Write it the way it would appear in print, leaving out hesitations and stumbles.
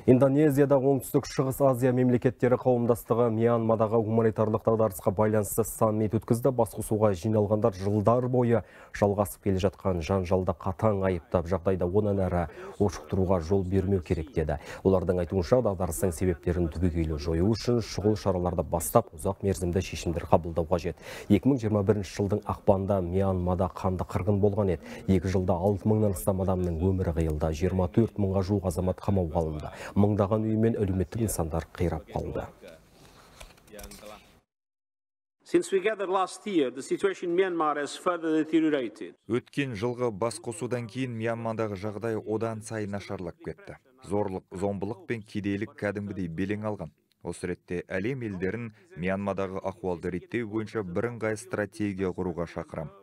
Индонезияда оңтүстік шығыс Азия мемлекеттері қауымдастығы Мьянмадағы гуманитарлық дағдарысқа байланысты саммит өткізді. Басқосуға жиналғандар жылдар бойы жалғасып келе жатқан жанжалды қатаң айыптап, жағдайда онан әрі ушықтыруға жол бермеу керек деді. Олардың айтуынша, дағдарыстың себептерін түбегейлі жою үшін шұғыл шараларды бастап, ұзақ мерзімді шешімдер қабылдау қажет. 2021 жылдың ақпанда Мьянмада қанды қырғын болған еді. 2 жылда 6 мыңнан астам адамның өмірі қиылды, 24 мыңға жуық азамат қамауға алынды. Мыңдаған үй мен әлеуметтік нысандар қирап қалды. Өткен жылғы басқосудан кейін Мьянмадағы жағдай одан сайын нашарлап кетті. Зорлық, зомбылық пен кедейлік кәдімгідей белең алған. Осы ретте әлем елдерін Мьянмадағы ахуалды реттеу бойынша бірыңғай стратегия құруға шақырам.